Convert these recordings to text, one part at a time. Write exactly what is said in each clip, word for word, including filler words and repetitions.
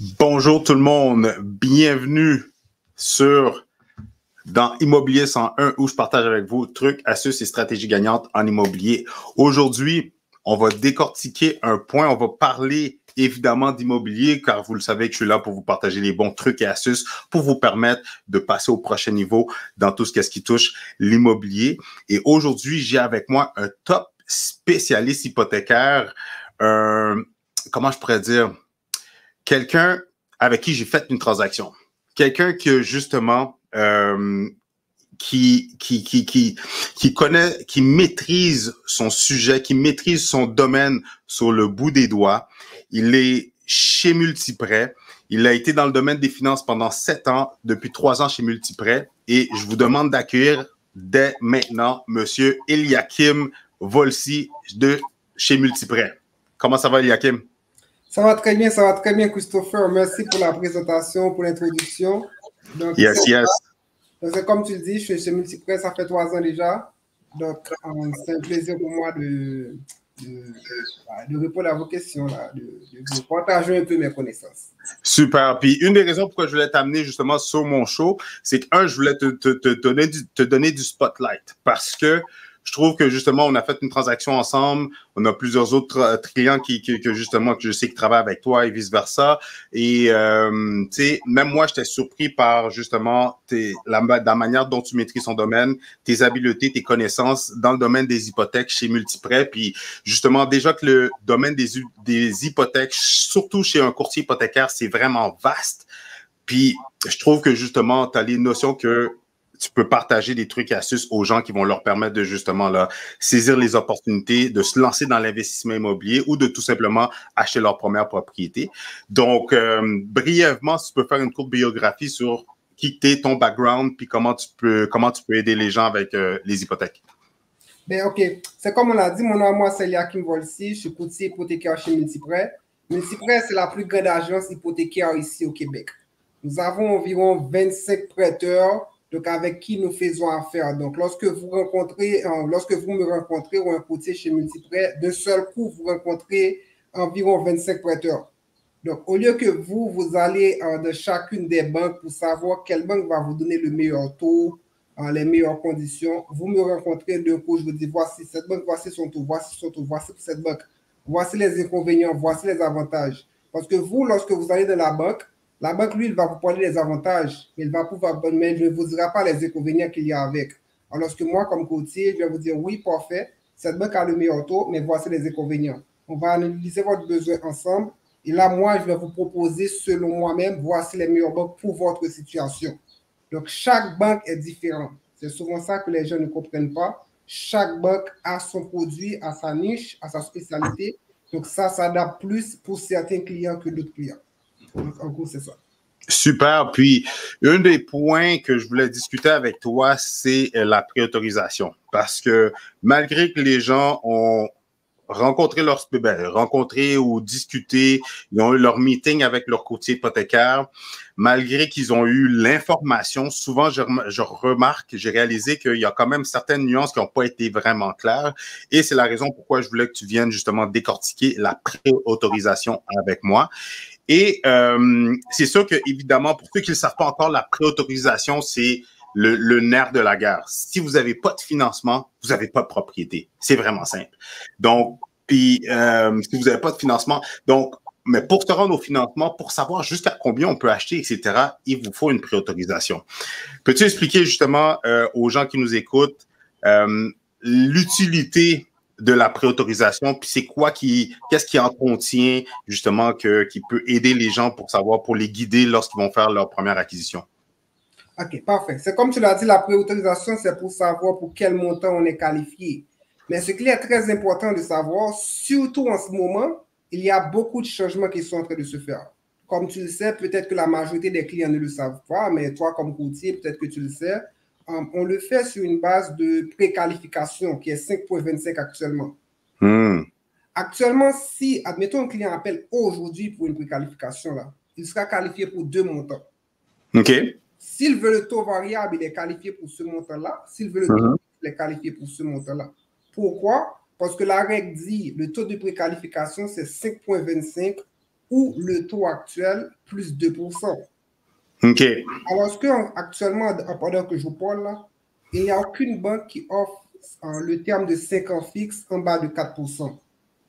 Bonjour tout le monde, bienvenue sur dans Immobilier cent un où je partage avec vous trucs, astuces et stratégies gagnantes en immobilier. Aujourd'hui, on va décortiquer un point, on va parler évidemment d'immobilier car vous le savez que je suis là pour vous partager les bons trucs et astuces pour vous permettre de passer au prochain niveau dans tout ce qui touche l'immobilier. Et aujourd'hui, j'ai avec moi un top spécialiste hypothécaire, un, comment je pourrais dire, quelqu'un avec qui j'ai fait une transaction. Quelqu'un qui justement euh, qui, qui, qui, qui, qui connaît, qui maîtrise son sujet, qui maîtrise son domaine sur le bout des doigts. Il est chez Multiprêt. Il a été dans le domaine des finances pendant sept ans, depuis trois ans chez Multiprêt. Et je vous demande d'accueillir dès maintenant Monsieur Eliakim Volsi de chez Multiprêt. Comment ça va, Eliakim? Ça va très bien, ça va très bien, Christopher. Merci pour la présentation, pour l'introduction. Donc, yes, yes. Donc, comme tu le dis, je suis chez Multiprêt, ça fait trois ans déjà. Donc, euh, c'est un plaisir pour moi de, de, de répondre à vos questions, là, de, de, de partager un peu mes connaissances. Super. Puis, une des raisons pourquoi je voulais t'amener justement sur mon show, c'est que, un, je voulais te, te, te, donner du, te donner du spotlight parce que je trouve que justement, on a fait une transaction ensemble. On a plusieurs autres euh, clients qui, qui, que justement, que je sais qui travaillent avec toi et vice-versa. Et, euh, tu sais, même moi, j'étais surpris par justement tes, la, la manière dont tu maîtrises ton domaine, tes habiletés, tes connaissances dans le domaine des hypothèques chez Multiprêt. Puis, justement, déjà que le domaine des, des hypothèques, surtout chez un courtier hypothécaire, c'est vraiment vaste. Puis, je trouve que justement, tu as les notions que tu peux partager des trucs et astuces aux gens qui vont leur permettre de justement là, saisir les opportunités, de se lancer dans l'investissement immobilier ou de tout simplement acheter leur première propriété. Donc, euh, brièvement, si tu peux faire une courte biographie sur qui t'es, ton background, puis comment tu peux, comment tu peux aider les gens avec euh, les hypothèques. Ben, OK. C'est comme on l'a dit, mon nom à moi, c'est Eliakim Volsi. Je suis courtier hypothécaire chez Multiprêt. Multiprêt, c'est la plus grande agence hypothécaire ici au Québec. Nous avons environ vingt-cinq prêteurs donc avec qui nous faisons affaire. Donc, lorsque vous rencontrez, euh, lorsque vous me rencontrez ou un courtier chez Multiprêt, d'un seul coup, vous rencontrez environ vingt-cinq prêteurs. Donc, au lieu que vous, vous allez euh, de chacune des banques pour savoir quelle banque va vous donner le meilleur taux, euh, les meilleures conditions, vous me rencontrez d'un coup, je vous dis, voici cette banque, voici son taux, voici son taux, voici cette banque, voici les inconvénients, voici les avantages. Parce que vous, lorsque vous allez dans la banque, la banque, lui, il va vous parler des avantages, mais il va pouvoir, mais il ne vous dira pas les inconvénients qu'il y a avec. Alors que moi, comme courtier, je vais vous dire, oui, parfait, cette banque a le meilleur taux, mais voici les inconvénients. On va analyser votre besoin ensemble. Et là, moi, je vais vous proposer, selon moi-même, voici les meilleures banques pour votre situation. Donc, chaque banque est différente. C'est souvent ça que les gens ne comprennent pas. Chaque banque a son produit, a sa niche, a sa spécialité. Donc, ça s'adapte plus pour certains clients que d'autres clients. Donc, en gros, c'est ça. Super. Puis, un des points que je voulais discuter avec toi, c'est la préautorisation. Parce que malgré que les gens ont rencontré leur, ben, rencontré ou discuté, ils ont eu leur meeting avec leur courtier hypothécaire, malgré qu'ils ont eu l'information, souvent je, je remarque, j'ai réalisé qu'il y a quand même certaines nuances qui n'ont pas été vraiment claires. Et c'est la raison pourquoi je voulais que tu viennes justement décortiquer la préautorisation avec moi. Et euh, c'est sûr que, évidemment, pour ceux qui ne le savent pas encore, la préautorisation, c'est le, le nerf de la guerre. Si vous n'avez pas de financement, vous n'avez pas de propriété. C'est vraiment simple. Donc, puis, euh, si vous n'avez pas de financement, donc, mais pour se rendre au financement, pour savoir jusqu'à combien on peut acheter, et cetera, il vous faut une préautorisation. Peux-tu expliquer justement euh, aux gens qui nous écoutent euh, l'utilité de la préautorisation, puis c'est quoi qui, qu'est-ce qui en contient justement que, qui peut aider les gens pour savoir, pour les guider lorsqu'ils vont faire leur première acquisition? OK, parfait. C'est comme tu l'as dit, la préautorisation, c'est pour savoir pour quel montant on est qualifié. Mais ce qui est très important de savoir, surtout en ce moment, il y a beaucoup de changements qui sont en train de se faire. Comme tu le sais, peut-être que la majorité des clients ne le savent pas, mais toi, comme courtier, peut-être que tu le sais, um, on le fait sur une base de préqualification qui est cinq virgule vingt-cinq actuellement. Hmm. Actuellement, si, admettons, un client appelle aujourd'hui pour une préqualification, là, il sera qualifié pour deux montants. OK. S'il veut le taux variable, il est qualifié pour ce montant-là. S'il veut le taux, uh-huh. il est qualifié pour ce montant-là. Pourquoi? Parce que la règle dit le taux de préqualification, c'est cinq virgule vingt-cinq ou le taux actuel plus deux pour cent. OK. Alors qu'actuellement, pendant que je vous parle là, il n'y a aucune banque qui offre euh, le terme de cinq ans fixe en bas de quatre pour cent.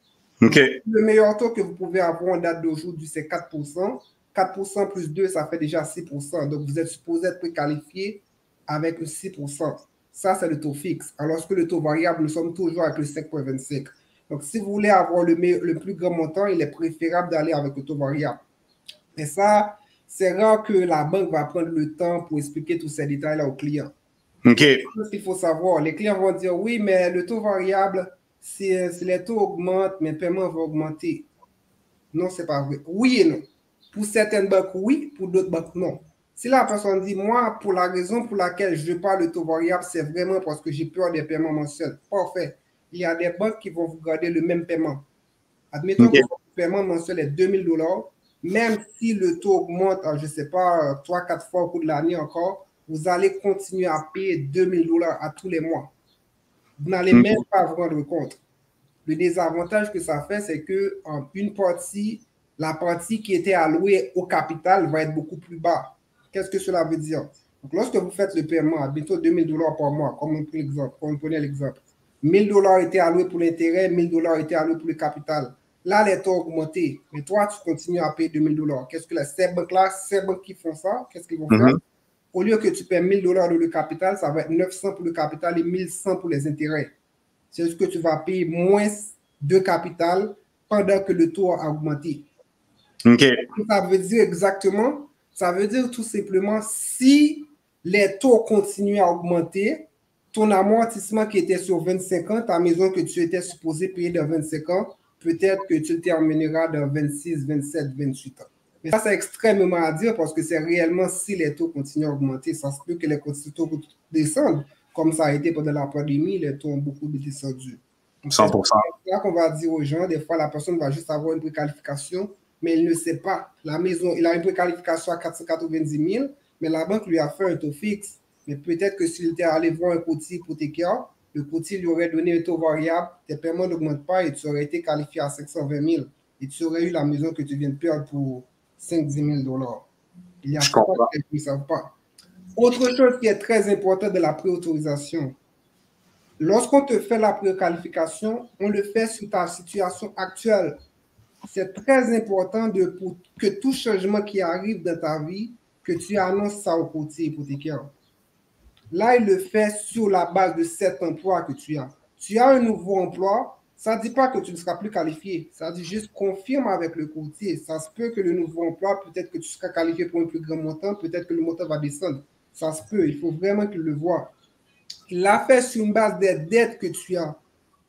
OK. Le meilleur taux que vous pouvez avoir en date d'aujourd'hui, c'est quatre pour cent. quatre pour cent plus deux, ça fait déjà six pour cent. Donc, vous êtes supposé être préqualifié avec le six pour cent. Ça, c'est le taux fixe. Alors que le taux variable, nous sommes toujours avec le cinq virgule vingt-cinq. Donc, si vous voulez avoir le, meilleur, le plus grand montant, il est préférable d'aller avec le taux variable. Et ça, c'est rare que la banque va prendre le temps pour expliquer tous ces détails-là aux clients. OK. C'est ce qu'il faut savoir. Les clients vont dire, oui, mais le taux variable, si, si les taux augmentent, mes paiements vont augmenter. Non, c'est pas vrai. Oui et non. Pour certaines banques, oui. Pour d'autres banques, non. Si la personne dit, moi, pour la raison pour laquelle je parle de taux variable, c'est vraiment parce que j'ai peur des paiements mensuels. Parfait. Il y a des banques qui vont vous garder le même paiement. Admettons okay. que votre paiement mensuel est deux mille dollars. Même si le taux augmente, je ne sais pas, trois quatre fois au cours de l'année encore, vous allez continuer à payer deux mille dollars à tous les mois. Vous n'allez okay. même pas vous rendre compte. Le désavantage que ça fait, c'est que en une partie, la partie qui était allouée au capital va être beaucoup plus bas. Qu'est-ce que cela veut dire? Donc, lorsque vous faites le paiement à bientôt deux mille dollars par mois, comme on prenait l'exemple, comme on prenait l'exemple, mille dollars étaient alloués pour l'intérêt, mille dollars étaient alloués pour le capital. Là, les taux ont augmenté, mais toi, tu continues à payer deux mille dollars. Qu'est-ce que les, ces banques-là, ces banques qui font ça, qu'est-ce qu'ils vont mm-hmm. faire? Au lieu que tu paies mille dollars de le capital, ça va être neuf cents pour le capital et mille cent pour les intérêts. C'est juste que tu vas payer moins de capital pendant que le taux a augmenté. Okay. Ça veut dire exactement, ça veut dire tout simplement, si les taux continuent à augmenter, ton amortissement qui était sur vingt-cinq ans, ta maison que tu étais supposé payer dans vingt-cinq ans, peut-être que tu le termineras dans vingt-six, vingt-sept, vingt-huit ans. Mais ça, c'est extrêmement à dire parce que c'est réellement si les taux continuent à augmenter, ça se peut que les taux descendent, comme ça a été pendant la pandémie, les taux ont beaucoup descendu. cent pour cent. C'est là qu'on va dire aux gens, des fois, la personne va juste avoir une préqualification, mais il ne sait pas. La maison, il a une préqualification à quatre cent quatre-vingt-dix mille, mais la banque lui a fait un taux fixe. Mais peut-être que s'il était allé voir un courtier hypothécaire, le courtier lui aurait donné un taux variable, tes paiements n'augmentent pas et tu aurais été qualifié à cinq cent vingt mille. Et tu aurais eu la maison que tu viens de perdre pour cinq à dix mille dollars. Il y a ça qui ne savent pas. Autre chose qui est très importante de la préautorisation, lorsqu'on te fait la préqualification, on le fait sur ta situation actuelle. C'est très important de, pour que tout changement qui arrive dans ta vie, que tu annonces ça au courtier hypothécaire. Là, il le fait sur la base de cet emploi que tu as. Tu as un nouveau emploi, ça ne dit pas que tu ne seras plus qualifié. Ça dit juste confirme avec le courtier. Ça se peut que le nouveau emploi, peut-être que tu seras qualifié pour un plus grand montant, peut-être que le montant va descendre. Ça se peut, il faut vraiment qu'il le voie. Il l'a fait sur une base des dettes que tu as.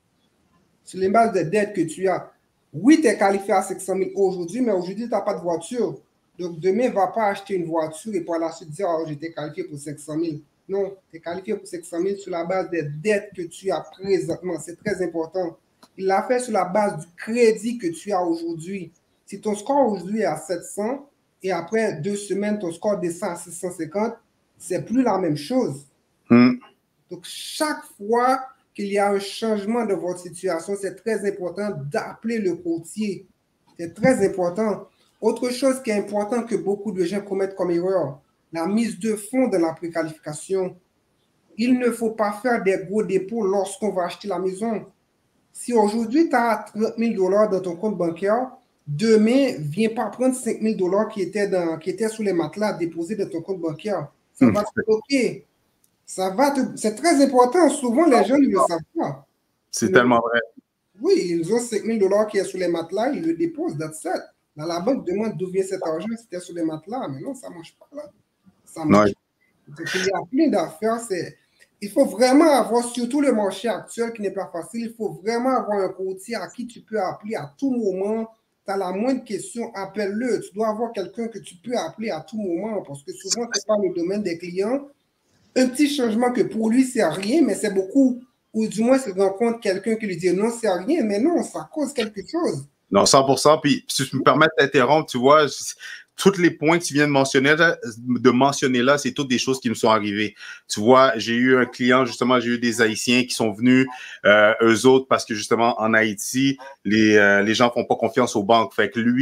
Sur les bases des dettes que tu as. Oui, tu es qualifié à cinq cent mille aujourd'hui, mais aujourd'hui, tu n'as pas de voiture. Donc, demain, ne va pas acheter une voiture et par la suite dire, oh, j'étais qualifié pour cinq cent mille. Non, tu es qualifié pour cinq cent mille sur la base des dettes que tu as présentement. C'est très important. Il l'a fait sur la base du crédit que tu as aujourd'hui. Si ton score aujourd'hui est à sept cents et après deux semaines, ton score descend à six cent cinquante, c'est plus la même chose. Mm. Donc, chaque fois qu'il y a un changement de votre situation, c'est très important d'appeler le courtier. C'est très important. Autre chose qui est important que beaucoup de gens commettent comme erreur, la mise de fonds dans la préqualification. Il ne faut pas faire des gros dépôts lorsqu'on va acheter la maison. Si aujourd'hui, tu as trente mille dollars dans ton compte bancaire, demain, viens pas prendre cinq mille dollars qui étaient, dans, qui étaient sous les matelas déposés dans ton compte bancaire. Ça mmh. va te bloquer. Ça va te... C'est très important. Souvent, les gens ne le savent pas. C'est tellement vrai. Oui, ils ont cinq mille dollars qui est sous les matelas, ils le déposent, that's it. Dans la banque, demande d'où vient cet argent, c'était sous les matelas, mais non, ça ne marche pas là. Ça marche pas. Donc, il y a plein d'affaires. Il faut vraiment avoir, surtout le marché actuel qui n'est pas facile, il faut vraiment avoir un courtier à qui tu peux appeler à tout moment. Tu as la moindre question, appelle-le. Tu dois avoir quelqu'un que tu peux appeler à tout moment parce que souvent, ce n'est pas le domaine des clients. Un petit changement que pour lui, c'est rien, mais c'est beaucoup. Ou du moins, s'il rencontre quelqu'un qui lui dit non, c'est rien, mais non, ça cause quelque chose. Non, cent pour cent. Puis, si je me permets de t'interrompre, tu vois, tous les points que tu viens de mentionner, de mentionner là, c'est toutes des choses qui me sont arrivées. Tu vois, j'ai eu un client, justement, j'ai eu des Haïtiens qui sont venus, euh, eux autres, parce que justement, en Haïti, les, euh, les gens font pas confiance aux banques. Fait que lui,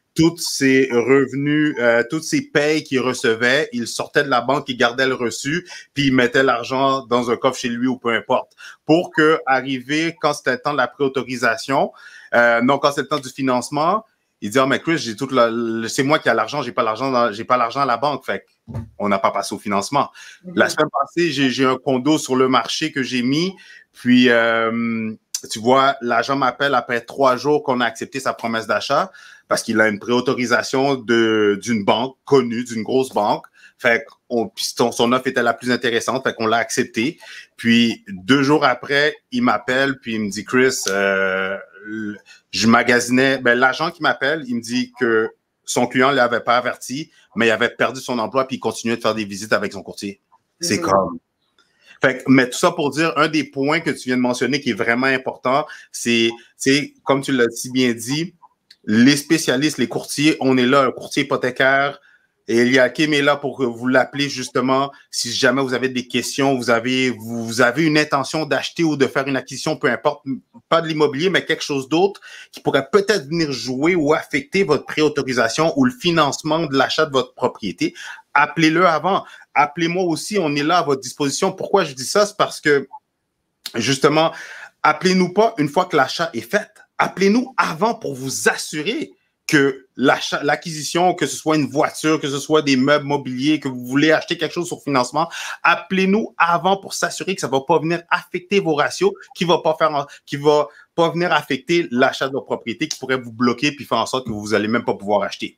tous ses revenus, euh, toutes ses payes qu'il recevait, il sortait de la banque, il gardait le reçu, puis il mettait l'argent dans un coffre chez lui ou peu importe. Pour que, arrivé, quand c'était le temps de la préautorisation, euh, non, quand c'est le temps du financement, il dit, ah, mais Chris, j'ai tout le, c'est moi qui ai l'argent, j'ai pas l'argent, j'ai pas l'argent à la banque. Fait on n'a pas passé au financement. Mm-hmm. La semaine passée, j'ai, j'ai un condo sur le marché que j'ai mis, puis, euh, tu vois, l'agent m'appelle après trois jours qu'on a accepté sa promesse d'achat parce qu'il a une préautorisation de, d'une banque connue, d'une grosse banque. Fait qu'on, puis son, son offre était la plus intéressante, fait qu'on l'a accepté. Puis deux jours après, il m'appelle, puis il me dit, Chris, euh, je magasinais, ben l'agent qui m'appelle, il me dit que son client ne l'avait pas averti, mais il avait perdu son emploi, puis il continuait de faire des visites avec son courtier. C'est mmh. comme... Fait que, mais tout ça pour dire, un des points que tu viens de mentionner qui est vraiment important, c'est, c'est comme tu l'as si bien dit, les spécialistes, les courtiers, on est là, un courtier hypothécaire, et Eliakim est là pour vous l'appeler justement si jamais vous avez des questions, vous avez, vous avez une intention d'acheter ou de faire une acquisition, peu importe, pas de l'immobilier, mais quelque chose d'autre qui pourrait peut-être venir jouer ou affecter votre préautorisation ou le financement de l'achat de votre propriété. Appelez-le avant. Appelez-moi aussi, on est là à votre disposition. Pourquoi je dis ça? C'est parce que, justement, appelez-nous pas une fois que l'achat est fait. Appelez-nous avant pour vous assurer que l'achat, l'acquisition, que ce soit une voiture, que ce soit des meubles mobiliers, que vous voulez acheter quelque chose sur financement, appelez-nous avant pour s'assurer que ça va pas venir affecter vos ratios, qui va pas faire, qui va pas venir affecter l'achat de votre propriété, qui pourrait vous bloquer puis faire en sorte que vous allez même pas pouvoir acheter.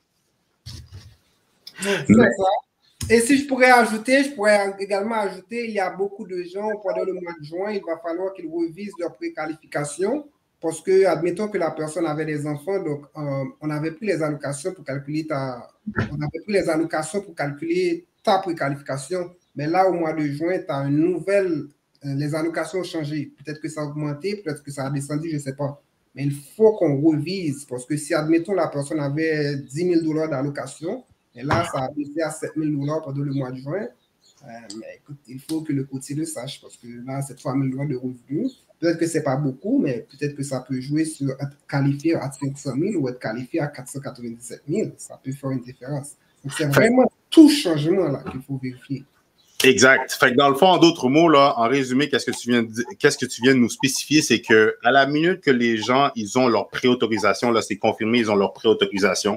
C'est Mais... ça. Et si je pourrais ajouter, je pourrais également ajouter, il y a beaucoup de gens, pendant le mois de juin, il va falloir qu'ils revisent leur préqualification parce que, admettons que la personne avait des enfants, donc euh, on avait pris les allocations pour calculer ta, on avait pris les allocations pour calculer ta préqualification. Mais là, au mois de juin, tu as une nouvelle, euh, les allocations ont changé. Peut-être que ça a augmenté, peut-être que ça a descendu, je ne sais pas. Mais il faut qu'on revise parce que si, admettons, la personne avait dix mille dollars d'allocation, et là, ça a baissé à sept mille dollars pendant le mois de juin. Euh, mais écoute, il faut que le courtier le sache parce que là, c'est trois mille dollars de revenus. Peut-être que ce n'est pas beaucoup, mais peut-être que ça peut jouer sur être qualifié à cinq cent mille ou être qualifié à quatre cent quatre-vingt-dix-sept mille. Ça peut faire une différence. Donc, c'est vraiment tout changement là qu'il faut vérifier. Exact. Fait que dans le fond, en d'autres mots, là, en résumé, qu'est-ce que tu viens de, qu'est-ce que tu viens de nous spécifier, c'est que à la minute que les gens, ils ont leur préautorisation, là, c'est confirmé, ils ont leur préautorisation.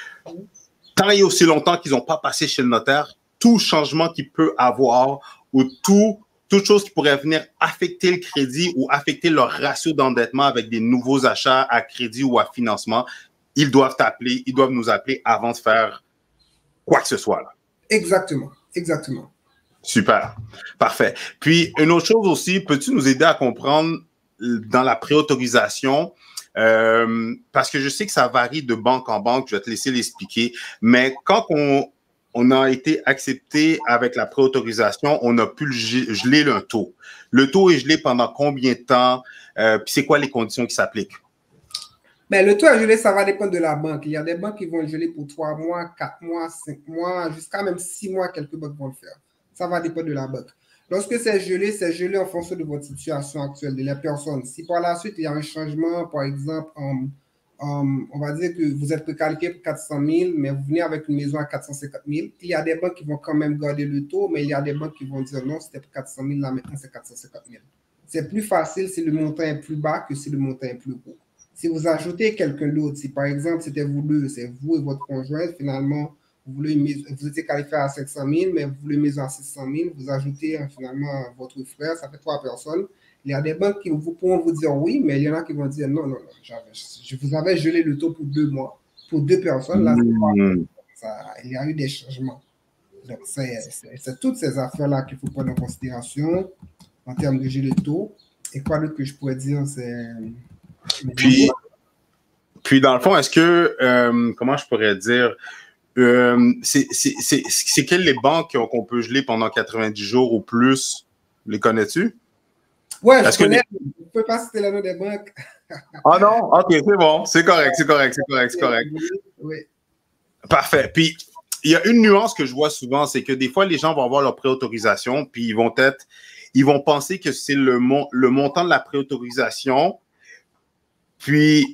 Tant et aussi longtemps qu'ils n'ont pas passé chez le notaire, tout changement qu'il peut avoir ou tout, toute chose qui pourrait venir affecter le crédit ou affecter leur ratio d'endettement avec des nouveaux achats à crédit ou à financement, ils doivent t'appeler, ils doivent nous appeler avant de faire quoi que ce soit. Là. Exactement, exactement. Super, parfait. Puis, une autre chose aussi, peux-tu nous aider à comprendre dans la préautorisation, Euh, parce que je sais que ça varie de banque en banque, je vais te laisser l'expliquer, mais quand on, on a été accepté avec la préautorisation, on a pu geler le taux. Le taux est gelé pendant combien de temps? Euh, puis c'est quoi les conditions qui s'appliquent? Ben, le taux à geler, ça va dépendre de la banque. Il y a des banques qui vont geler pour trois mois, quatre mois, cinq mois, jusqu'à même six mois, quelques banques vont le faire. Ça va dépendre de la banque. Lorsque c'est gelé, c'est gelé en fonction de votre situation actuelle, de la personne. Si par la suite, il y a un changement, par exemple, um, um, on va dire que vous êtes préqualifié pour quatre cent mille, mais vous venez avec une maison à quatre cent cinquante mille, il y a des banques qui vont quand même garder le taux, mais il y a des banques qui vont dire non, c'était pour quatre cent mille, là maintenant c'est quatre cent cinquante mille. C'est plus facile si le montant est plus bas que si le montant est plus haut. Si vous ajoutez quelqu'un d'autre, si par exemple c'était vous deux, c'est vous et votre conjointe, finalement, Vous, voulez une, vous étiez qualifié à cinq cent mille, mais vous voulez une maison à six cent mille, vous ajoutez hein, finalement votre frère, ça fait trois personnes. Il y a des banques qui vous, pourront vous dire oui, mais il y en a qui vont dire non, non, non, je vous avais gelé le taux pour deux mois. Pour deux personnes, là, mmh. ça, il y a eu des changements. Donc, c'est toutes ces affaires-là qu'il faut prendre en considération en termes de geler le taux. Et quoi d'autre que je pourrais dire, c'est... Puis, puis, dans le fond, est-ce que, euh, comment je pourrais dire... Euh, c'est quelles les banques qu'on peut geler pendant quatre-vingt-dix jours ou plus? Les connais-tu? Oui, je connais. Les... Je ne peux pas citer le nom des banques. Ah non? OK, c'est bon. C'est correct, c'est correct, c'est correct, c'est correct. Oui. Parfait. Puis, il y a une nuance que je vois souvent, c'est que des fois, les gens vont avoir leur préautorisation, puis ils vont être, ils vont penser que c'est le, mon, le montant de la préautorisation, puis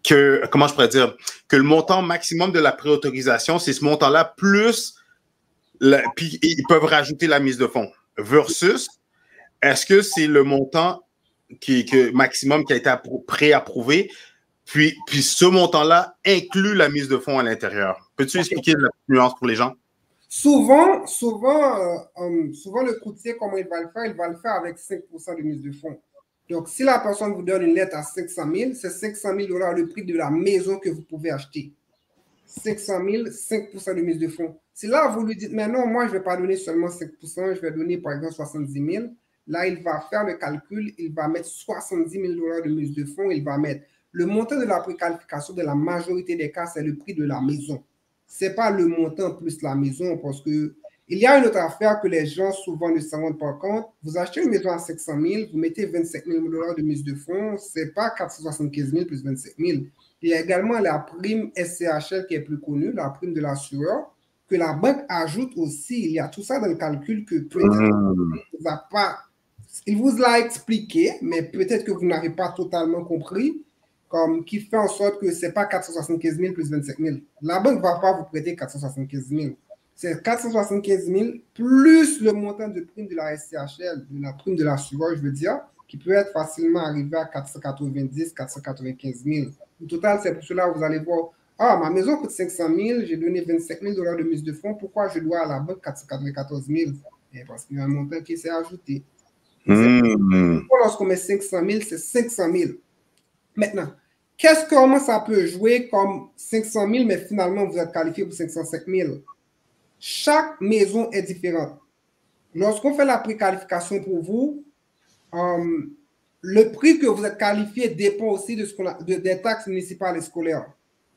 que, comment je pourrais dire, que le montant maximum de la préautorisation, c'est ce montant-là plus, la, puis ils peuvent rajouter la mise de fonds. Versus, est-ce que c'est le montant qui, que, maximum qui a été préapprouvé, puis, puis ce montant-là inclut la mise de fonds à l'intérieur? Peux-tu okay. expliquer la nuance pour les gens? Souvent, souvent, euh, um, souvent le courtier, comment il va le faire? Il va le faire avec cinq pour cent de mise de fonds. Donc, si la personne vous donne une lettre à cinq cent mille, c'est cinq cent mille dollars le prix de la maison que vous pouvez acheter. cinq cent mille, cinq pour cent de mise de fonds. Si là, vous lui dites, mais non, moi, je ne vais pas donner seulement cinq pour cent, je vais donner par exemple soixante-dix mille. Là, il va faire le calcul, il va mettre soixante-dix mille dollars de mise de fonds, il va mettre le montant de la préqualification de la majorité des cas, c'est le prix de la maison. Ce n'est pas le montant plus la maison, parce que il y a une autre affaire que les gens souvent ne s'en rendent pas compte. Vous achetez une maison à cinq cent mille, vous mettez vingt-cinq mille dollars de mise de fonds, ce n'est pas quatre cent soixante-quinze mille plus vingt-cinq mille. Il y a également la prime S C H L qui est plus connue, la prime de l'assureur, que la banque ajoute aussi. Il y a tout ça dans le calcul que peut-être mmh. vous a pas, il vous l'a expliqué, mais peut-être que vous n'avez pas totalement compris, comme qui fait en sorte que ce n'est pas quatre cent soixante-quinze mille plus vingt-cinq mille. La banque ne va pas vous prêter quatre cent soixante-quinze mille. C'est quatre cent soixante-quinze mille plus le montant de prime de la S C H L, de la prime de l'assureur, je veux dire, qui peut être facilement arrivé à quatre cent quatre-vingt-dix, quatre cent quatre-vingt-quinze mille. Au total, c'est pour cela que vous allez voir, ah, ma maison coûte cinq cent mille, j'ai donné vingt-cinq mille dollars de mise de fonds, pourquoi je dois à la banque quatre cent quatre-vingt-quatorze mille? Parce qu'il y a un montant qui s'est ajouté. Mmh. Lorsqu'on met cinq cent mille, c'est cinq cent mille. Maintenant, qu'est-ce comment ça peut jouer comme cinq cent mille, mais finalement, vous êtes qualifié pour cinq cent cinq mille? Chaque maison est différente. Lorsqu'on fait la préqualification pour vous, um, le prix que vous êtes qualifié dépend aussi de ce qu'on a, de, des taxes municipales et scolaires.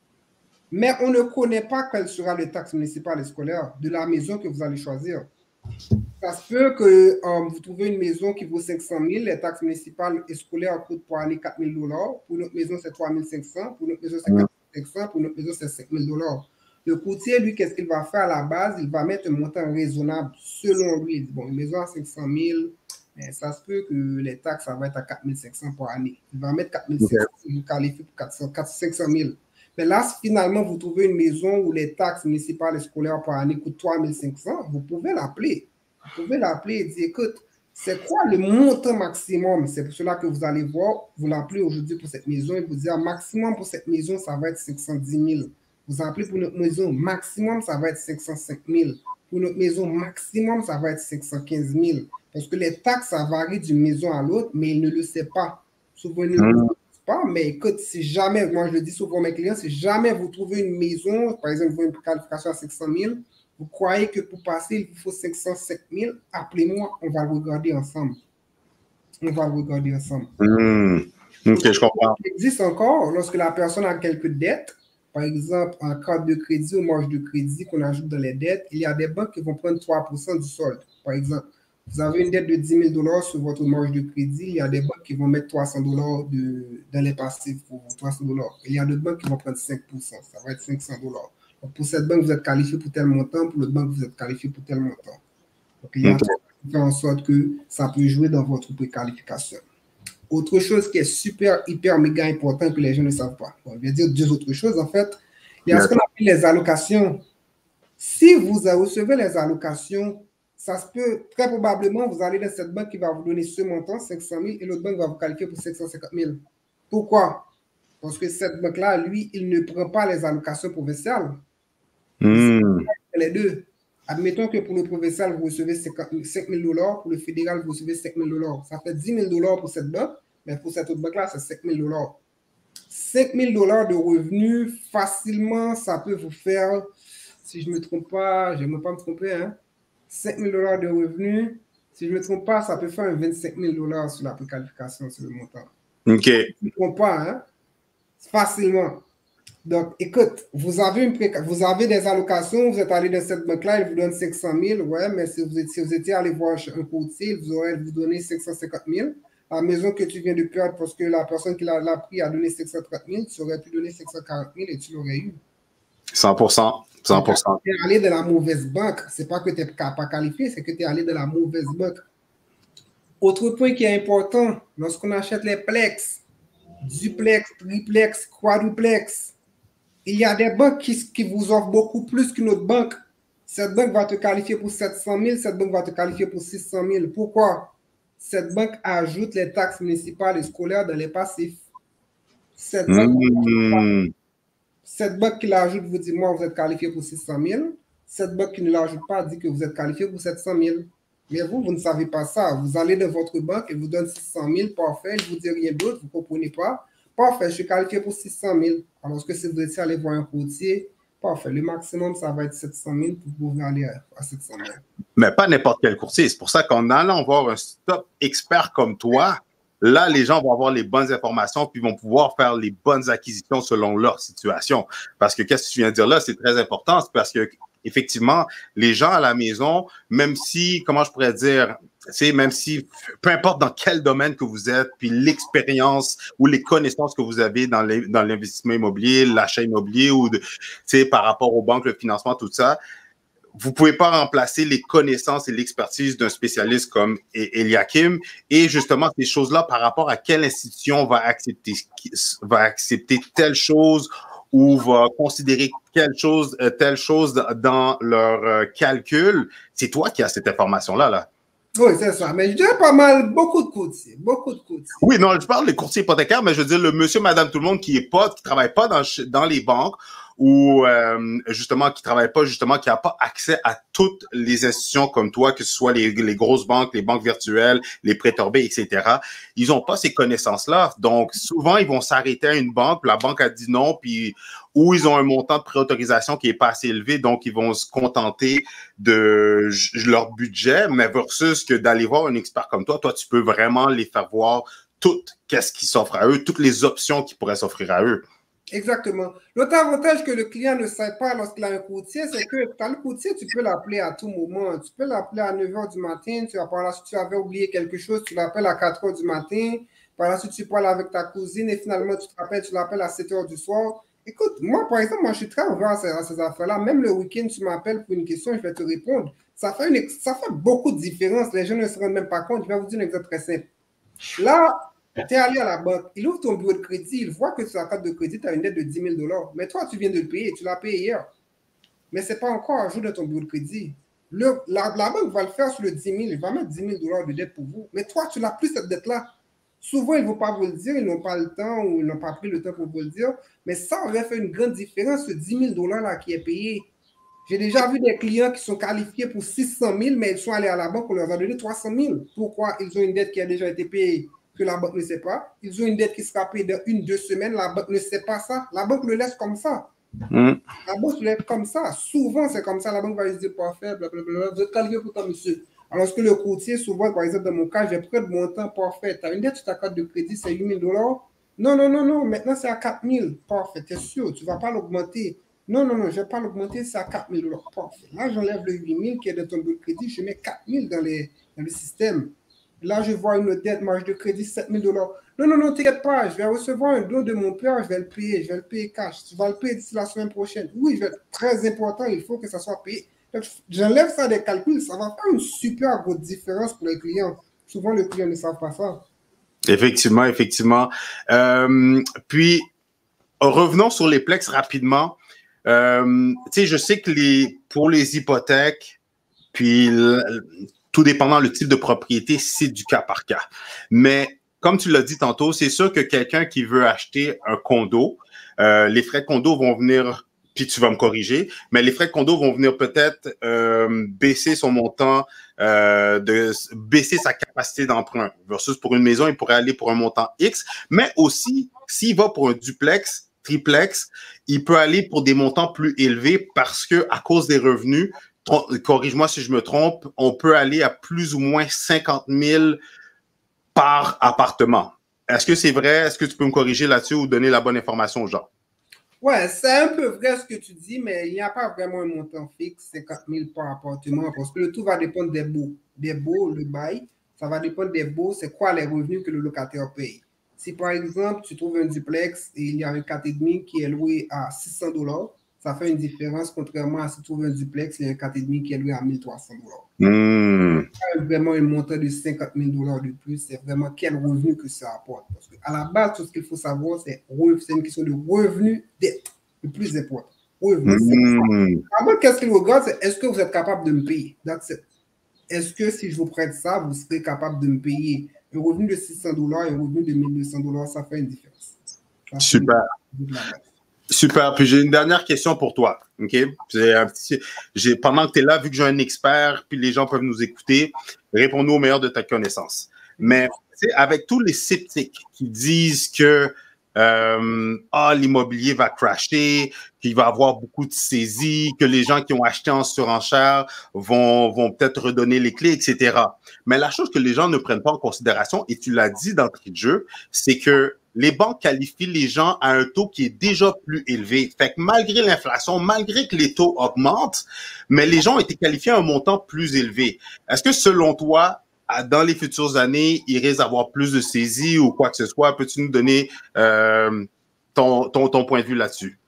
Mais on ne connaît pas quelle sera les taxes municipales et scolaires de la maison que vous allez choisir. Ça se peut que um, vous trouvez une maison qui vaut cinq cent mille, les taxes municipales et scolaires coûtent pour aller quatre mille dollars. Pour notre maison, c'est trois mille cinq cents. Pour notre maison, c'est quatre mille cinq cents. Pour notre maison, c'est cinq mille dollars. Le courtier, lui, qu'est-ce qu'il va faire à la base? Il va mettre un montant raisonnable selon lui. Il dit, bon, une maison à cinq cent mille, mais ça se peut que les taxes, ça va être à quatre mille cinq cents par année. Il va mettre quatre mille cinq cents, okay. Vous qualifiez pour quatre cents, cinq cent mille. Mais là, si finalement, vous trouvez une maison où les taxes municipales et scolaires par année coûtent trois mille cinq cents, vous pouvez l'appeler. Vous pouvez l'appeler et dire, écoute, c'est quoi le montant maximum? C'est pour cela que vous allez voir, vous l'appelez aujourd'hui pour cette maison et vous dire, maximum pour cette maison, ça va être cinq cent dix mille. Vous appelez pour notre maison, maximum, ça va être cinq cent cinq mille. Pour notre maison, maximum, ça va être cinq cent quinze mille. Parce que les taxes, ça varie d'une maison à l'autre, mais ils ne le savent pas. Souvent, ils ne le savent pas, mais écoute, si jamais, moi je le dis souvent à mes clients, si jamais vous trouvez une maison, par exemple, vous avez une qualification à cinq cent mille, vous croyez que pour passer, il vous faut cinq cent cinq mille, appelez-moi, on va le regarder ensemble. On va le regarder ensemble. Mmh. Ok, je comprends. Il existe encore, lorsque la personne a quelques dettes, par exemple, en carte de crédit ou marge de crédit qu'on ajoute dans les dettes, il y a des banques qui vont prendre trois pour cent du solde. Par exemple, vous avez une dette de dix mille dollars sur votre marge de crédit, il y a des banques qui vont mettre trois cents dollars dans les passifs pour vous, trois cents dollars. Il y a d'autres banques qui vont prendre cinq pour cent, ça va être cinq cents dollars. Donc, pour cette banque, vous êtes qualifié pour tel montant, pour l'autre banque, vous êtes qualifié pour tel montant. Donc, il y a okay. qui fait en sorte que ça peut jouer dans votre préqualification. Autre chose qui est super, hyper, méga important que les gens ne savent pas. Bon, je vais dire deux autres choses, en fait. Il y a ce qu'on appelle les allocations. Si vous recevez les allocations, ça se peut, très probablement, vous allez dans cette banque qui va vous donner ce montant, cinq cent mille, et l'autre banque va vous qualifier pour cinq cent cinquante mille. Pourquoi? Parce que cette banque-là, lui, il ne prend pas les allocations provinciales. Mmh. Les deux. Admettons que pour le provincial, vous recevez cinq mille dollars, pour le fédéral, vous recevez cinq mille dollars. Ça fait dix mille dollars pour cette banque, mais pour cette autre banque-là, c'est cinq mille dollars. cinq mille dollars de revenus, facilement, ça peut vous faire, si je ne me trompe pas, je n'aime pas me tromper, hein, cinq mille dollars de revenus, si je ne me trompe pas, ça peut faire vingt-cinq mille dollars sur la préqualification, sur le montant. OK. Je ne me trompe pas, hein, facilement. Donc, écoute, vous avez, une pré... vous avez des allocations, vous êtes allé dans cette banque-là, il vous donne cinq cent mille, ouais, mais si vous, étiez, si vous étiez allé voir un courtier, vous aurez vous donné cinq cent cinquante mille. La maison que tu viens de perdre parce que la personne qui l'a pris a donné cinq cent trente mille, tu aurais pu donner cinq cent quarante mille et tu l'aurais eu. cent pour cent. cent pour cent. Tu es allé dans la mauvaise banque. Ce n'est pas que tu n'es pas qualifié, c'est que tu es allé dans la mauvaise banque. Autre point qui est important, lorsqu'on achète les Plex, duplex, triplex, quadruplex. Il y a des banques qui, qui vous offrent beaucoup plus qu'une autre banque. Cette banque va te qualifier pour sept cent mille, cette banque va te qualifier pour six cent mille. Pourquoi? Cette banque ajoute les taxes municipales et scolaires dans les passifs. Cette banque, mmh. cette banque qui l'ajoute vous dit, moi, vous êtes qualifié pour six cent mille. Cette banque qui ne l'ajoute pas dit que vous êtes qualifié pour sept cent mille. Mais vous, vous ne savez pas ça. Vous allez dans votre banque et vous donne six cent mille, parfait, il ne vous dit rien d'autre, vous ne comprenez pas. Parfait, je suis qualifié pour six cent mille. Alors que si vous étiez allé voir un courtier, parfait, le maximum, ça va être sept cent mille pour pouvoir aller à sept cent mille. Mais pas n'importe quel courtier. C'est pour ça qu'en allant voir un top expert comme toi, là, les gens vont avoir les bonnes informations puis vont pouvoir faire les bonnes acquisitions selon leur situation. Parce que qu'est-ce que tu viens de dire là, c'est très important. C'est parce que effectivement, les gens à la maison, même si, comment je pourrais dire, c'est même si, peu importe dans quel domaine que vous êtes, puis l'expérience ou les connaissances que vous avez dans l'investissement immobilier, l'achat immobilier ou de, par rapport aux banques, le financement, tout ça, vous ne pouvez pas remplacer les connaissances et l'expertise d'un spécialiste comme Eliakim. Et justement, ces choses-là, par rapport à quelle institution va accepter, va accepter telle chose ou va considérer quelle chose, telle chose dans leur euh, calcul, c'est toi qui as cette information-là, là. Oui, c'est ça. Mais je dirais pas mal, beaucoup de courtiers. Beaucoup de courtiers. Oui, non, je parle des courtiers hypothécaires, mais je veux dire le monsieur, madame, tout le monde qui est pas, qui travaille pas dans, dans les banques ou euh, justement qui travaille pas, justement, qui n'a pas accès à toutes les institutions comme toi, que ce soit les, les grosses banques, les banques virtuelles, les prêteurs B, et cetera. Ils ont pas ces connaissances-là. Donc, souvent, ils vont s'arrêter à une banque, la banque a dit non, puis ou ils ont un montant de préautorisation qui est pas assez élevé, donc ils vont se contenter de leur budget, mais versus que d'aller voir un expert comme toi, toi, tu peux vraiment les faire voir tout qu'est-ce qui s'offre à eux, toutes les options qui pourraient s'offrir à eux. Exactement. L'autre avantage que le client ne sait pas lorsqu'il a un courtier, c'est que quand le courtier, tu peux l'appeler à tout moment. Tu peux l'appeler à neuf heures du matin, tu vas par là, si tu avais oublié quelque chose, tu l'appelles à quatre heures du matin, par là, si tu parles avec ta cousine et finalement tu te rappelles, tu l'appelles à sept heures du soir. Écoute, moi, par exemple, moi, je suis très ouvert à ces, à ces affaires-là. Même le week-end, tu m'appelles pour une question, je vais te répondre. Ça fait, une, ça fait beaucoup de différence. Les gens ne se rendent même pas compte. Je vais vous dire un exemple très simple. Là, tu es allé à la banque, il ouvre ton bureau de crédit, il voit que sur la carte de crédit, tu as une dette de dix mille dollars. Mais toi, tu viens de le payer, tu l'as payé hier. Mais ce n'est pas encore un jour dans ton bureau de crédit. Le, la, la banque va le faire sur le dix mille, il va mettre dix mille dollars de dette pour vous. Mais toi, tu n'as plus cette dette-là. Souvent, ils ne vont pas vous le dire, ils n'ont pas le temps ou ils n'ont pas pris le temps pour vous le dire. Mais ça aurait fait une grande différence, ce dix mille dollars-là qui est payé. J'ai déjà vu des clients qui sont qualifiés pour six cent mille, mais ils sont allés à la banque, on leur a donné trois cent mille. Pourquoi? Ils ont une dette qui a déjà été payée, que la banque ne sait pas. Ils ont une dette qui sera payée dans une, deux semaines, la banque ne sait pas ça. La banque le laisse comme ça. Mm. La banque le laisse comme ça. Souvent, c'est comme ça. La banque va se dire, parfait, blablabla, vous êtes qualifié pour ça, monsieur. Alors que le courtier, souvent, par exemple, dans mon cas, j'ai pris de mon temps, parfait. Tu as une dette sur ta carte de crédit, c'est huit mille dollars. Non, non, non, non, maintenant c'est à quatre mille. Parfait, tu es sûr, tu ne vas pas l'augmenter. Non, non, non, je ne vais pas l'augmenter, c'est à quatre mille dollars. Parfait. Là, j'enlève le huit mille qui est dans ton de crédit, je mets quatre mille dans, les, dans le système. Là, je vois une dette, marge de crédit, sept mille dollars. Non, non, non, t'inquiète pas, je vais recevoir un don de mon père, je vais le payer, je vais le payer cash. Tu vas le payer d'ici la semaine prochaine. Oui, je vais, très important, il faut que ça soit payé. J'enlève ça des calculs, ça va faire une super grosse différence pour les clients. Souvent, les clients ne savent pas ça. Effectivement, effectivement. Euh, puis, revenons sur les Plex rapidement. Euh, tu sais, je sais que les, pour les hypothèques, puis le, tout dépendant le type de propriété, c'est du cas par cas. Mais comme tu l'as dit tantôt, c'est sûr que quelqu'un qui veut acheter un condo, euh, les frais de condo vont venir, puis tu vas me corriger, mais les frais de condo vont venir peut-être euh, baisser son montant, euh, de baisser sa capacité d'emprunt. Versus pour une maison, il pourrait aller pour un montant X, mais aussi, s'il va pour un duplex, triplex, il peut aller pour des montants plus élevés parce que à cause des revenus, corrige-moi si je me trompe, on peut aller à plus ou moins cinquante mille par appartement. Est-ce que c'est vrai? Est-ce que tu peux me corriger là-dessus ou donner la bonne information aux gens? Ouais, c'est un peu vrai ce que tu dis, mais il n'y a pas vraiment un montant fixe, cinquante mille par appartement, parce que le tout va dépendre des baux. Des baux, le bail, ça va dépendre des baux, c'est quoi les revenus que le locataire paye. Si par exemple, tu trouves un duplex et il y a un quatre virgule cinq qui est loué à six cents dollars, ça fait une différence, contrairement à si tu trouves un duplex et un quatre virgule cinq qui est loué à mille trois cents dollars. Mmh. Vraiment un montant de cinquante mille dollars de plus, c'est vraiment quel revenu que ça apporte. Parce qu'à la base, tout ce qu'il faut savoir, c'est une question de revenu net, le plus important. Revenu, mmh. D'abord, qu'est-ce qu'il regarde, c'est est-ce que vous êtes capable de me payer? Est-ce que si je vous prête ça, vous serez capable de me payer? Un revenu de six cents dollars et un revenu de mille deux cents dollars, ça fait une différence. Ça Super. Super. Puis j'ai une dernière question pour toi. OK? Un petit, j'ai, pendant que tu es là, vu que j'ai un expert, puis les gens peuvent nous écouter, réponds-nous au meilleur de ta connaissance. Mais avec tous les sceptiques qui disent que euh, ah, l'immobilier va crasher, qu'il va y avoir beaucoup de saisies, que les gens qui ont acheté en surenchère vont, vont peut-être redonner les clés, et cetera. Mais la chose que les gens ne prennent pas en considération, et tu l'as dit d'entrée de jeu, c'est que les banques qualifient les gens à un taux qui est déjà plus élevé. Fait que malgré l'inflation, malgré que les taux augmentent, mais les gens ont été qualifiés à un montant plus élevé. Est-ce que selon toi, dans les futures années, il risque d'avoir plus de saisies ou quoi que ce soit? Peux-tu nous donner euh, ton, ton, ton point de vue là-dessus?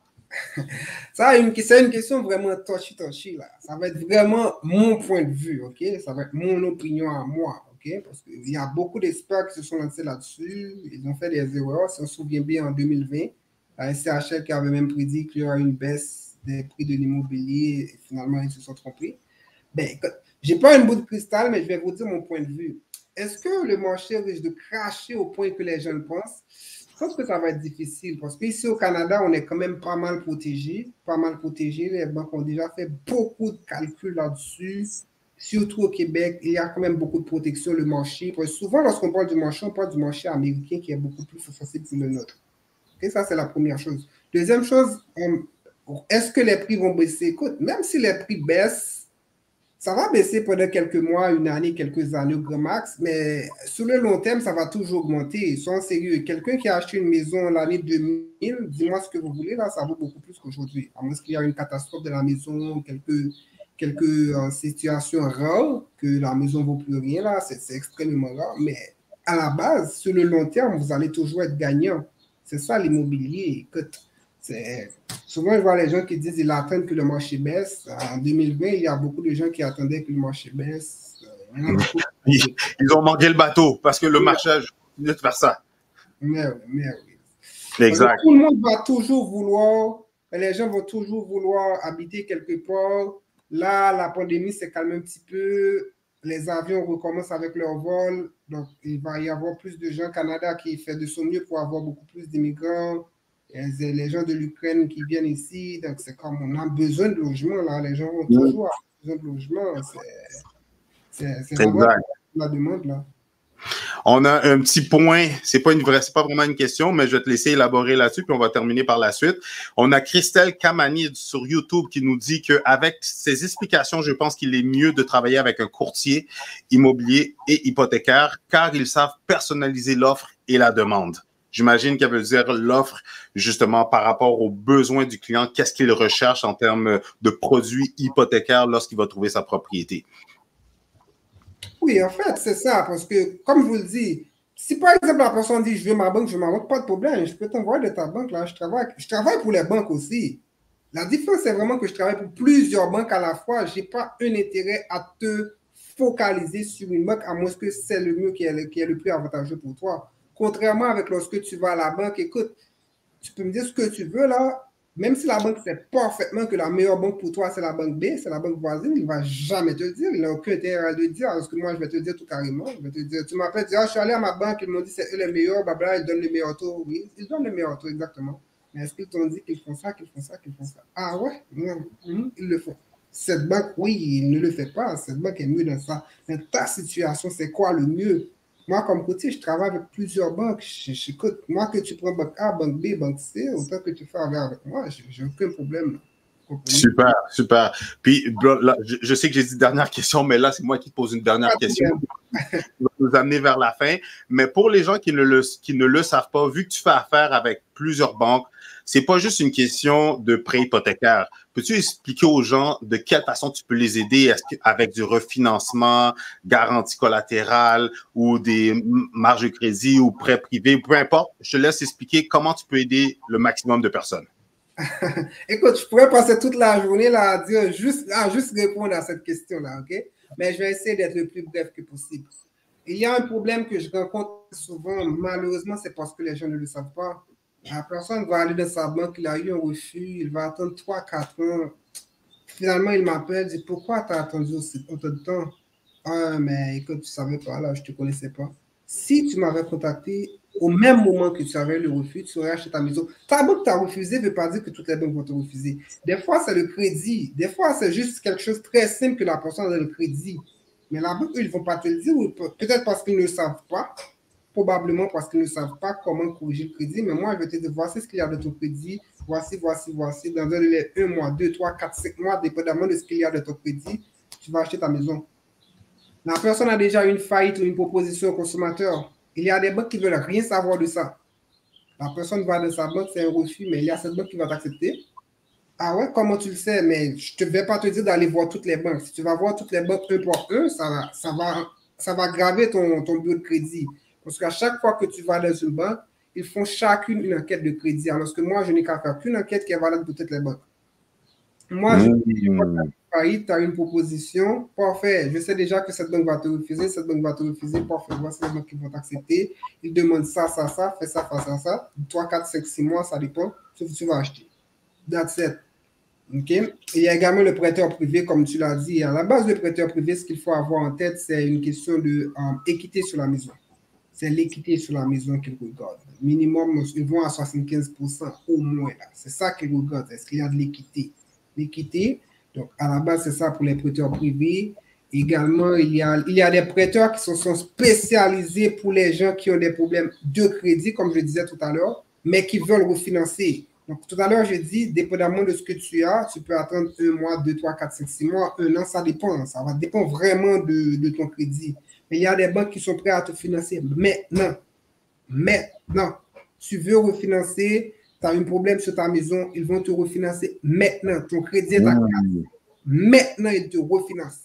Ça, c'est une, une question vraiment touchy-touchy, là. Ça va être vraiment mon point de vue, OK? Ça va être mon opinion à moi. Okay, parce qu'il y a beaucoup d'experts qui se sont lancés là-dessus. Ils ont fait des erreurs. Si on se souvient bien, en deux mille vingt, la S C H L qui avait même prédit qu'il y aurait une baisse des prix de l'immobilier. Et finalement, ils se sont trompés. Ben, je n'ai pas une boule de cristal, mais je vais vous dire mon point de vue. Est-ce que le marché risque de cracher au point que les gens le pensent? Je pense que ça va être difficile parce qu'ici au Canada, on est quand même pas mal protégé. Pas mal protégé. Les banques ont déjà fait beaucoup de calculs là-dessus. Surtout au Québec, il y a quand même beaucoup de protection, le marché. Parce que souvent, lorsqu'on parle du marché, on parle du marché américain qui est beaucoup plus sensible que le nôtre. Et ça, c'est la première chose. Deuxième chose, est-ce que les prix vont baisser? Écoute, même si les prix baissent, ça va baisser pendant quelques mois, une année, quelques années au grand max, mais sur le long terme, ça va toujours augmenter. Soyons sérieux. Quelqu'un qui a acheté une maison l'année deux mille, dis-moi ce que vous voulez, là, ça vaut beaucoup plus qu'aujourd'hui. À moins qu'il y ait une catastrophe de la maison, quelques... quelques euh, situations rares que la maison ne vaut plus rien, là, c'est extrêmement rare, mais à la base, sur le long terme, vous allez toujours être gagnant. C'est ça l'immobilier. Souvent, je vois les gens qui disent qu'ils attendent que le marché baisse. En deux mille vingt, il y a beaucoup de gens qui attendaient que le marché baisse. Ils, ils ont manqué le bateau parce que le oui. marché a continué de faire ça. Mais oui, mais oui. Exact. Tout le monde va toujours vouloir, les gens vont toujours vouloir habiter quelque part. Là, la pandémie s'est calmée un petit peu. Les avions recommencent avec leur vol. Donc, il va y avoir plus de gens au Canada qui font de son mieux pour avoir beaucoup plus d'immigrants. Les gens de l'Ukraine qui viennent ici. Donc, c'est comme on a besoin de logement. Là. Les gens ont toujours mmh. besoin de logement. C'est vraiment la demande. Là. On a un petit point, c'est pas une vraie, c'est pas vraiment une question, mais je vais te laisser élaborer là-dessus, puis on va terminer par la suite. On a Christelle Kamani sur YouTube qui nous dit qu'avec ces explications, je pense qu'il est mieux de travailler avec un courtier immobilier et hypothécaire, car ils savent personnaliser l'offre et la demande. J'imagine qu'elle veut dire l'offre, justement, par rapport aux besoins du client, qu'est-ce qu'il recherche en termes de produits hypothécaires lorsqu'il va trouver sa propriété. Oui, en fait, c'est ça, parce que, comme je vous le dis, si par exemple la personne dit « je veux ma banque, je veux ma banque », pas de problème, je peux t'envoyer de ta banque, là, je travaille, je travaille pour les banques aussi. La différence, c'est vraiment que je travaille pour plusieurs banques à la fois, je n'ai pas un intérêt à te focaliser sur une banque, à moins que c'est le mieux qui est le, qui est le plus avantageux pour toi. Contrairement avec lorsque tu vas à la banque, écoute, tu peux me dire ce que tu veux, là, même si la banque sait parfaitement que la meilleure banque pour toi, c'est la banque B, c'est la banque voisine, il ne va jamais te le dire. Il n'a aucun intérêt à le dire. Parce que moi, je vais te le dire tout carrément. Je vais te dire, tu m'appelles, tu dis, ah, je suis allé à ma banque, ils m'ont dit c'est eux les meilleurs, blabla, ils donnent les meilleurs taux. Oui, ils donnent les meilleurs taux, exactement. Mais est-ce qu'ils t'ont dit qu'ils font ça, qu'ils font ça, qu'ils font ça? Ah ouais? Non, mmh, ils le font. Cette banque, oui, il ne le fait pas. Cette banque est mieux dans ça. Mais ta situation, c'est quoi le mieux? Moi, comme courtier, je travaille avec plusieurs banques. J'écoute, moi, que tu prends banque A, banque B, banque C, autant que tu fais avec moi, j'ai aucun problème. Super, super. Puis, là, je, je sais que j'ai dit dernière question, mais là, c'est moi qui te pose une dernière question. On va nous amener vers la fin. Mais pour les gens qui ne, le, qui ne le savent pas, vu que tu fais affaire avec plusieurs banques, c'est pas juste une question de prêt hypothécaire. Peux-tu expliquer aux gens de quelle façon tu peux les aider? Est-ce qu'avec du refinancement, garantie collatérale ou des marges de crédit ou prêts privés, peu importe. Je te laisse expliquer comment tu peux aider le maximum de personnes. Écoute, je pourrais passer toute la journée là à dire juste, à juste répondre à cette question-là, ok? Mais je vais essayer d'être le plus bref que possible. Il y a un problème que je rencontre souvent, malheureusement, c'est parce que les gens ne le savent pas. La personne va aller dans sa banque, il a eu un refus, il va attendre trois quatre ans. Finalement, il m'appelle, dit pourquoi tu as attendu autant de temps? Ah, mais écoute, tu ne savais pas, là, je ne te connaissais pas. Si tu m'avais contacté au même moment que tu avais le refus, tu aurais acheté ta maison. Ta banque t'a refusé ne veut pas dire que toutes les banques vont te refuser. Des fois, c'est le crédit. Des fois, c'est juste quelque chose de très simple que la personne a le crédit. Mais la banque, eux, ils ne vont pas te le dire, peut-être parce qu'ils ne savent pas, probablement parce qu'ils ne savent pas comment corriger le crédit. Mais moi, je vais te dire, voici ce qu'il y a de ton crédit, voici, voici, voici. Dans un délai un mois, deux, trois, quatre, cinq mois, dépendamment de ce qu'il y a de ton crédit, tu vas acheter ta maison. La personne a déjà une faillite ou une proposition au consommateur. Il y a des banques qui ne veulent rien savoir de ça. La personne va dans sa banque, c'est un refus, mais il y a cette banque qui va t'accepter. Ah ouais, comment tu le sais? Mais je ne vais pas te dire d'aller voir toutes les banques. Si tu vas voir toutes les banques un par un, ça va, ça va, ça va graver ton, ton bureau de crédit. Parce qu'à chaque fois que tu vas dans une banque, ils font chacune une enquête de crédit. Alors que moi, je n'ai qu'à faire qu'une enquête qui est valable pour toutes les banques. Moi, je dis, mmh. tu as une proposition, parfait. Je sais déjà que cette banque va te refuser, cette banque va te refuser, parfait. Voici les banques qui vont t'accepter. Ils demandent ça, ça, ça, fais ça, fais ça, ça. trois, quatre, cinq, six mois, ça dépend. Sauf que tu vas acheter. That's it. OK? Et il y a également le prêteur privé, comme tu l'as dit. À la base, le prêteur privé, ce qu'il faut avoir en tête, c'est une question d'équité um, sur la maison. C'est l'équité sur la maison qu'ils regardent. Minimum, ils vont à soixante-quinze pour cent au moins. C'est ça qu'ils regardent. Est-ce qu'il y a de l'équité? L'équité. Donc, à la base, c'est ça pour les prêteurs privés. Également, il y a, il y a des prêteurs qui sont, sont spécialisés pour les gens qui ont des problèmes de crédit, comme je disais tout à l'heure, mais qui veulent refinancer. Donc, tout à l'heure, je dis, dépendamment de ce que tu as, tu peux attendre un mois, deux, trois, quatre, cinq, six mois, un an, ça dépend. Ça va dépendre vraiment de, de ton crédit. Mais il y a des banques qui sont prêtes à te financer maintenant. Maintenant. Tu veux refinancer, tu as un problème sur ta maison, ils vont te refinancer maintenant. Ton crédit est à mmh. Maintenant, ils te refinancent.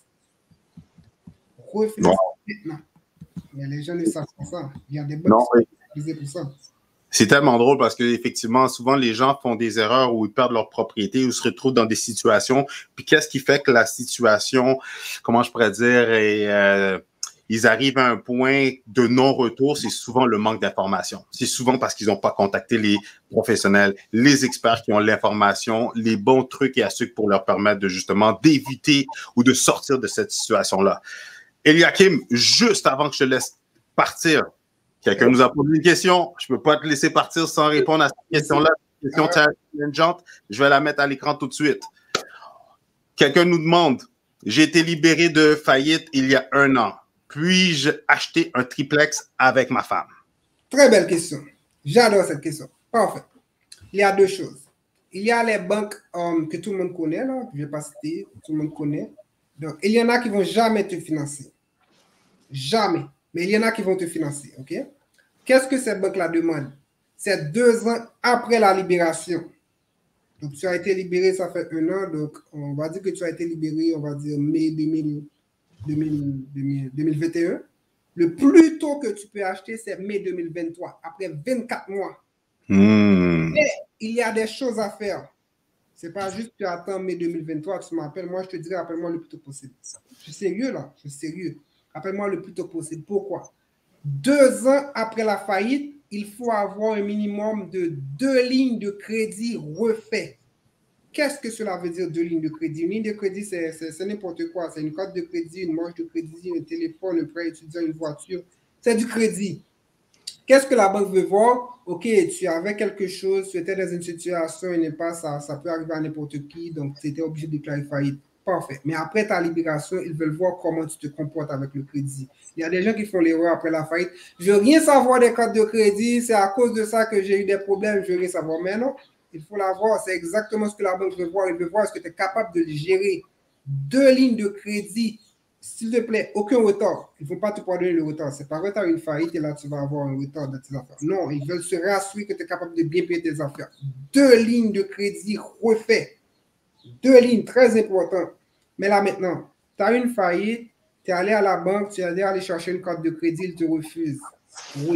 Refinance wow. Maintenant. Mais les gens ne savent pas ça. Il y a des banques non, qui sont utilisées pour ça. C'est tellement drôle parce qu'effectivement, souvent, les gens font des erreurs où ils perdent leur propriété ou se retrouvent dans des situations. Puis qu'est-ce qui fait que la situation, comment je pourrais dire, est... Euh, ils arrivent à un point de non-retour, c'est souvent le manque d'information. C'est souvent parce qu'ils n'ont pas contacté les professionnels, les experts qui ont l'information, les bons trucs et astuces pour leur permettre de justement d'éviter ou de sortir de cette situation-là. Eliakim, juste avant que je te laisse partir, quelqu'un nous a posé une question. Je ne peux pas te laisser partir sans répondre à cette question-là. Question challengeante. Je vais la mettre à l'écran tout de suite. Quelqu'un nous demande, j'ai été libéré de faillite il y a un an. Puis-je acheter un triplex avec ma femme? Très belle question. J'adore cette question. Parfait. Il y a deux choses. Il y a les banques um, que tout le monde connaît, là, je ne vais pas citer, tout le monde connaît. Donc, il y en a qui ne vont jamais te financer. Jamais. Mais il y en a qui vont te financer. OK? Qu'est-ce que ces banques-là demandent? C'est deux ans après la libération. Donc, tu as été libéré, ça fait un an. Donc, on va dire que tu as été libéré, on va dire mai deux mille. deux mille vingt et un. Le plus tôt que tu peux acheter, c'est mai deux mille vingt-trois, après vingt-quatre mois. Mmh. Mais il y a des choses à faire. Ce n'est pas juste que tu attends mai deux mille vingt-trois, tu m'appelles. Moi, je te dirais, appelle-moi le plus tôt possible. Je suis sérieux, là. Je suis sérieux. Appelle-moi le plus tôt possible. Pourquoi? Deux ans après la faillite, il faut avoir un minimum de deux lignes de crédit refaites. Qu'est-ce que cela veut dire, deux lignes de crédit? Une ligne de crédit, c'est n'importe quoi. C'est une carte de crédit, une marge de crédit, un téléphone, un prêt étudiant, une voiture. C'est du crédit. Qu'est-ce que la banque veut voir? OK, tu avais quelque chose, tu étais dans une situation, une impasse, ça, ça peut arriver à n'importe qui, donc tu étais obligé de déclarer faillite. Parfait. Mais après ta libération, ils veulent voir comment tu te comportes avec le crédit. Il y a des gens qui font l'erreur après la faillite. Je veux rien savoir des cartes de crédit, c'est à cause de ça que j'ai eu des problèmes, je veux rien savoir. Mais non. Il faut la voir, c'est exactement ce que la banque veut voir. Il veut voir est-ce que tu es capable de gérer deux lignes de crédit, s'il te plaît, aucun retard. Il ne faut pas te pardonner le retard. C'est pas retard une faillite et là tu vas avoir un retard dans tes affaires. Non, ils veulent se rassurer que tu es capable de bien payer tes affaires. Deux lignes de crédit refaites. Deux lignes, très important. Mais là maintenant, tu as une faillite, tu es allé à la banque, tu es allé aller chercher une carte de crédit, ils te refusent. Oui.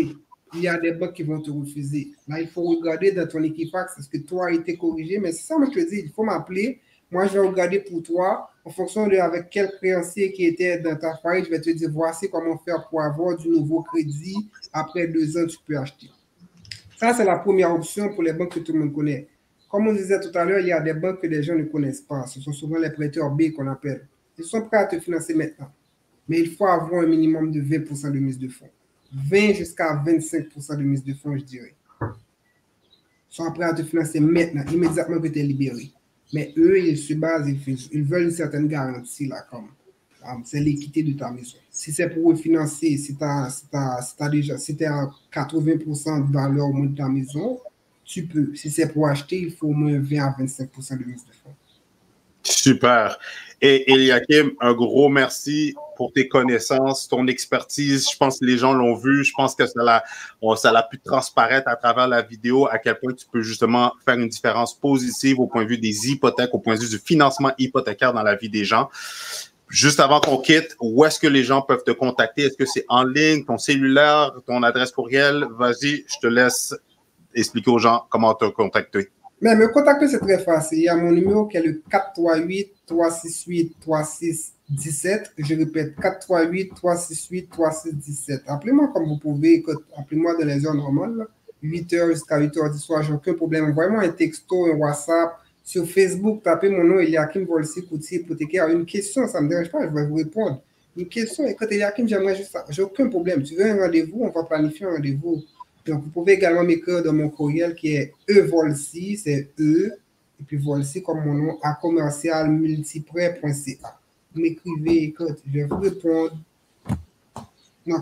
il y a des banques qui vont te refuser. Là, il faut regarder dans ton Equifax, est-ce que toi a été corrigé? Mais c'est ça, moi, je te dis, il faut m'appeler. Moi, je vais regarder pour toi, en fonction de avec quel créancier qui était dans ta faillite, je vais te dire, voici comment faire pour avoir du nouveau crédit. Après deux ans, tu peux acheter. Ça, c'est la première option pour les banques que tout le monde connaît. Comme on disait tout à l'heure, il y a des banques que les gens ne connaissent pas. Ce sont souvent les prêteurs B qu'on appelle. Ils sont prêts à te financer maintenant. Mais il faut avoir un minimum de vingt pour cent de mise de fonds. vingt jusqu'à vingt-cinq pour cent de mise de fonds, je dirais. Ils sont prêts à te financer maintenant, immédiatement que tu es libéré. Mais eux, ils se basent, ils, ils veulent une certaine garantie, là, comme um, c'est l'équité de ta maison. Si c'est pour refinancer, si tu as, si t'as, si t'as déjà, si t'es à quatre-vingts pour cent de valeur au moins de ta maison, tu peux. Si c'est pour acheter, il faut au moins vingt à vingt-cinq pour cent de mise de fonds. Super. Et Eliakim, un gros merci pour tes connaissances, ton expertise. Je pense que les gens l'ont vu. Je pense que ça l'a, ça l'a pu transparaître à travers la vidéo à quel point tu peux justement faire une différence positive au point de vue des hypothèques, au point de vue du financement hypothécaire dans la vie des gens. Juste avant qu'on quitte, où est-ce que les gens peuvent te contacter? Est-ce que c'est en ligne, ton cellulaire, ton adresse courriel? Vas-y, je te laisse expliquer aux gens comment te contacter. Mais me contacter, c'est très facile. Il y a mon numéro qui est le quatre trois huit, trois six huit, trois six un sept. Je répète, quatre trois huit, trois six huit, trois six un sept. Appelez-moi comme vous pouvez. Appelez-moi dans les heures normales. huit heures jusqu'à huit heures du soir, j'ai aucun problème. Envoyez-moi un texto, un WhatsApp. Sur Facebook, tapez mon nom, Eliakim Volsi, courtier hypothécaire. Une question, ça ne me dérange pas, je vais vous répondre. Une question, écoute, Eliakim, j'aimerais juste ça. J'ai aucun problème. Tu veux un rendez-vous, on va planifier un rendez-vous. Donc, vous pouvez également m'écrire dans mon courriel qui est E Volsi, c'est E, et puis Volsi comme mon nom, à commercial multiprêt point c a. Vous m'écrivez, écoute, je vais vous répondre. Non,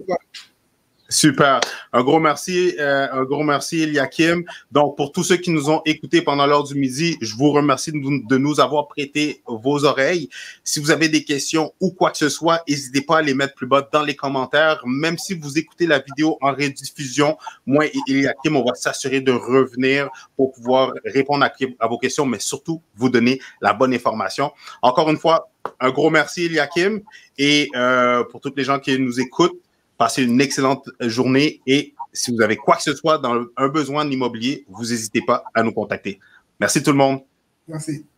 super. Un gros merci, euh, un gros merci, Eliakim. Donc, pour tous ceux qui nous ont écoutés pendant l'heure du midi, je vous remercie de nous, de nous avoir prêté vos oreilles. Si vous avez des questions ou quoi que ce soit, n'hésitez pas à les mettre plus bas dans les commentaires. Même si vous écoutez la vidéo en rediffusion, moi et Eliakim, on va s'assurer de revenir pour pouvoir répondre à, à vos questions, mais surtout vous donner la bonne information. Encore une fois, un gros merci, Eliakim. Et euh, pour toutes les gens qui nous écoutent, passez une excellente journée et si vous avez quoi que ce soit dans un besoin en immobilier, vous n'hésitez pas à nous contacter. Merci tout le monde. Merci.